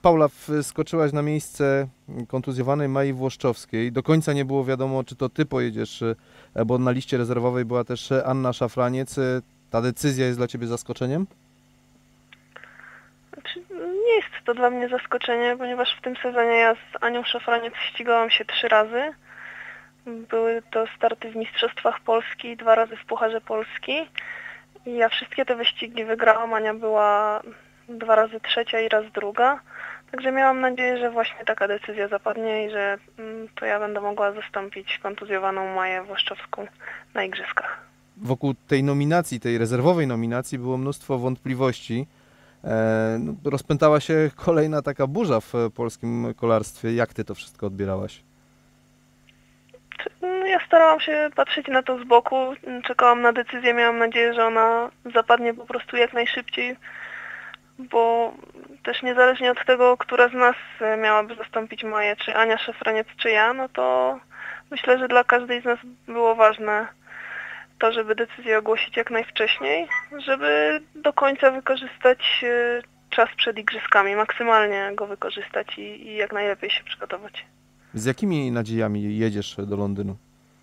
Paula, wskoczyłaś na miejsce kontuzjowanej Mai Włoszczowskiej. Do końca nie było wiadomo, czy to ty pojedziesz, bo na liście rezerwowej była też Anna Szafraniec. Ta decyzja jest dla ciebie zaskoczeniem? Znaczy, nie jest to dla mnie zaskoczenie, ponieważ w tym sezonie ja z Anią Szafraniec ścigałam się 3 razy. Były to starty w Mistrzostwach Polski i 2 razy w Pucharze Polski. I ja wszystkie te wyścigi wygrałam. Ania była 2 razy trzecia i raz druga. Także miałam nadzieję, że właśnie taka decyzja zapadnie i że to ja będę mogła zastąpić kontuzjowaną Maję Włoszczowską na igrzyskach. Wokół tej nominacji, tej rezerwowej nominacji było mnóstwo wątpliwości. Rozpętała się kolejna taka burza w polskim kolarstwie. Jak ty to wszystko odbierałaś? Ja starałam się patrzeć na to z boku, czekałam na decyzję, miałam nadzieję, że ona zapadnie po prostu jak najszybciej, bo też niezależnie od tego, która z nas miałaby zastąpić Maję, czy Ania Szafraniec, czy ja, no to myślę, że dla każdej z nas było ważne to, żeby decyzję ogłosić jak najwcześniej, żeby do końca wykorzystać czas przed igrzyskami, maksymalnie go wykorzystać i jak najlepiej się przygotować. Z jakimi nadziejami jedziesz do Londynu?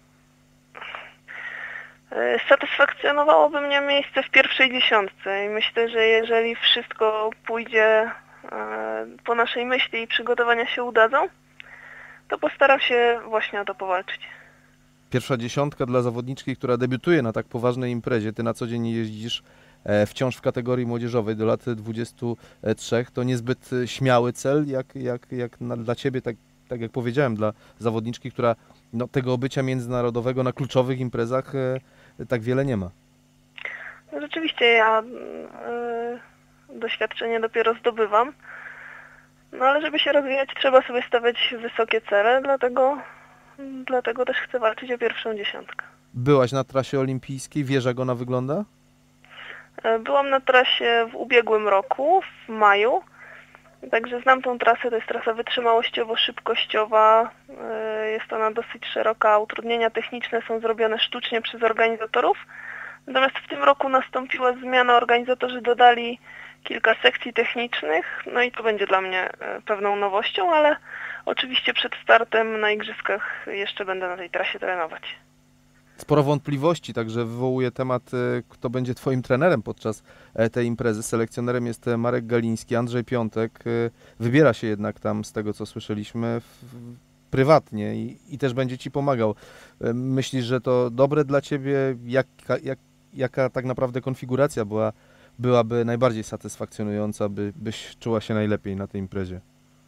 Satysfakcjonowałoby mnie miejsce w pierwszej dziesiątce i myślę, że jeżeli wszystko pójdzie po naszej myśli i przygotowania się udadzą, to postaram się właśnie o to powalczyć. Pierwsza dziesiątka dla zawodniczki, która debiutuje na tak poważnej imprezie. Ty na co dzień jeździsz wciąż w kategorii młodzieżowej do lat 23. To niezbyt śmiały cel, dla ciebie, tak jak powiedziałem, dla zawodniczki, która tego obycia międzynarodowego na kluczowych imprezach tak wiele nie ma. No rzeczywiście ja doświadczenie dopiero zdobywam, no ale żeby się rozwijać, trzeba sobie stawiać wysokie cele, dlatego też chcę walczyć o pierwszą dziesiątkę. Byłaś na trasie olimpijskiej, wiesz jak ona wygląda? Byłam na trasie w ubiegłym roku, w maju, także znam tą trasę, to jest trasa wytrzymałościowo-szybkościowa, jest ona dosyć szeroka, utrudnienia techniczne są zrobione sztucznie przez organizatorów, natomiast w tym roku nastąpiła zmiana, organizatorzy dodali kilka sekcji technicznych, no i to będzie dla mnie pewną nowością, ale oczywiście przed startem na igrzyskach jeszcze będę na tej trasie trenować. Sporo wątpliwości, także wywołuje temat, kto będzie twoim trenerem podczas tej imprezy. Selekcjonerem jest Marek Galiński, Andrzej Piątek. Wybiera się jednak tam, z tego co słyszeliśmy, prywatnie i też będzie ci pomagał. Myślisz, że to dobre dla ciebie? Jaka tak naprawdę konfiguracja byłaby najbardziej satysfakcjonująca, byś czuła się najlepiej na tej imprezie?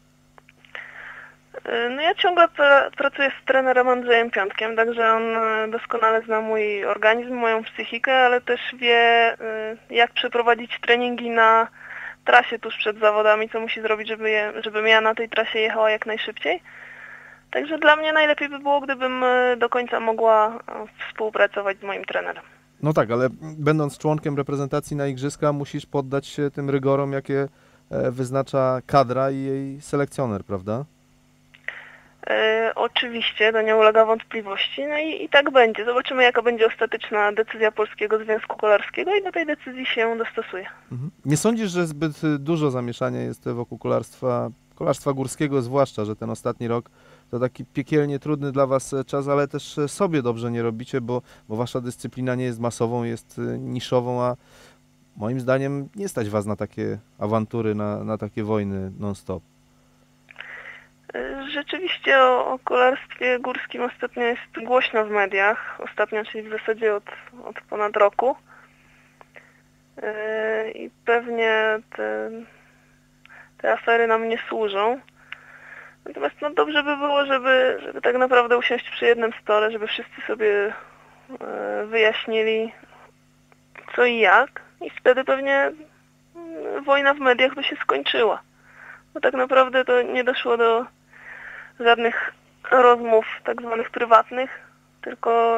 No ja ciągle pracuję z trenerem Andrzejem Piątkiem, także on doskonale zna mój organizm, moją psychikę, ale też wie, jak przeprowadzić treningi na trasie tuż przed zawodami, co musi zrobić, żebym ja na tej trasie jechała jak najszybciej. Także dla mnie najlepiej by było, gdybym do końca mogła współpracować z moim trenerem. No tak, ale będąc członkiem reprezentacji na igrzyska musisz poddać się tym rygorom, jakie wyznacza kadra i jej selekcjoner, prawda? Oczywiście, to nie ulega wątpliwości, no i tak będzie. Zobaczymy, jaka będzie ostateczna decyzja Polskiego Związku Kolarskiego i do tej decyzji się dostosuję. Nie sądzisz, że zbyt dużo zamieszania jest wokół kolarstwa górskiego, zwłaszcza, że ten ostatni rok to taki piekielnie trudny dla was czas, ale też sobie dobrze nie robicie, bo wasza dyscyplina nie jest masową, jest niszową, a moim zdaniem nie stać was na takie awantury, na takie wojny non-stop. Rzeczywiście o kolarstwie górskim ostatnio jest głośno w mediach. Ostatnio, czyli w zasadzie od ponad roku. I pewnie te afery nam nie służą. Natomiast no dobrze by było, żeby tak naprawdę usiąść przy jednym stole, żeby wszyscy sobie wyjaśnili co i jak. I wtedy pewnie wojna w mediach by się skończyła. Bo tak naprawdę to nie doszło do żadnych rozmów tak zwanych prywatnych, tylko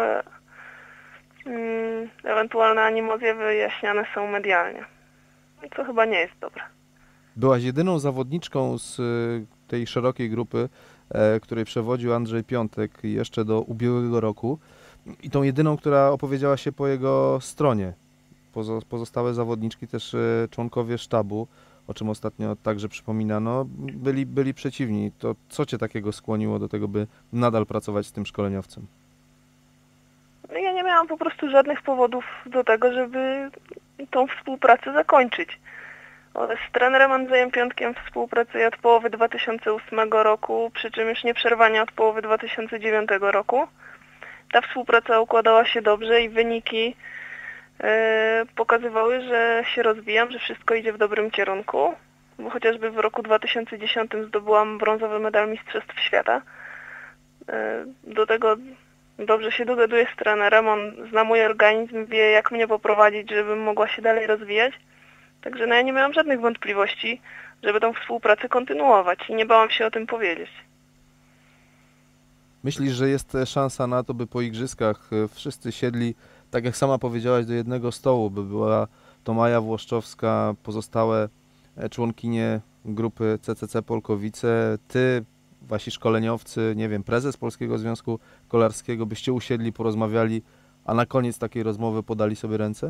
ewentualne animozje wyjaśniane są medialnie. Co chyba nie jest dobre. Byłaś jedyną zawodniczką z tej szerokiej grupy, której przewodził Andrzej Piątek jeszcze do ubiegłego roku i tą jedyną, która opowiedziała się po jego stronie. Pozostałe zawodniczki, też członkowie sztabu, o czym ostatnio także przypominano, byli przeciwni. To co cię takiego skłoniło do tego, by nadal pracować z tym szkoleniowcem? No ja nie miałam po prostu żadnych powodów do tego, żeby tą współpracę zakończyć. Z trenerem Andrzejem Piątkiem współpracuję od połowy 2008 roku, przy czym już nieprzerwanie od połowy 2009 roku. Ta współpraca układała się dobrze i wyniki pokazywały, że się rozwijam, że wszystko idzie w dobrym kierunku, bo chociażby w roku 2010 zdobyłam brązowy medal Mistrzostw Świata. Do tego dobrze się dogaduję z trenerem, on zna mój organizm, wie jak mnie poprowadzić, żebym mogła się dalej rozwijać. Także no ja nie miałam żadnych wątpliwości, żeby tą współpracę kontynuować i nie bałam się o tym powiedzieć. Myślisz, że jest szansa na to, by po igrzyskach wszyscy siedli, tak jak sama powiedziałaś, do jednego stołu, by była to Maja Włoszczowska, pozostałe członkinie grupy CCC Polkowice, ty, wasi szkoleniowcy, nie wiem, prezes Polskiego Związku Kolarskiego, byście usiedli, porozmawiali, a na koniec takiej rozmowy podali sobie ręce?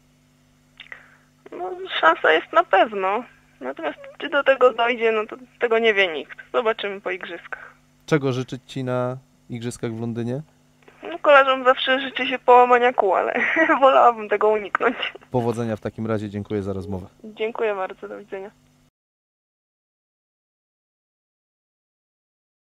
No, szansa jest na pewno. Natomiast czy do tego dojdzie, no to tego nie wie nikt. Zobaczymy po igrzyskach. Czego życzyć ci na igrzyskach w Londynie? No, kolarzom zawsze życzy się połamania kół, ale wolałabym tego uniknąć. Powodzenia w takim razie, dziękuję za rozmowę. Dziękuję bardzo, do widzenia.